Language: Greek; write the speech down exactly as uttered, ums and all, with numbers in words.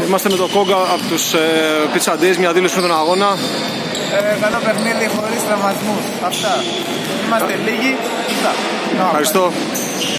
Είμαστε με τον Κόγκα από τους ε, Pizza Days, μια δήλωση με τον αγώνα. Ε, καλό παιχνίδι χωρίς τραυματισμούς. Αυτά. Είμαστε λίγοι. Αυτά. Ευχαριστώ.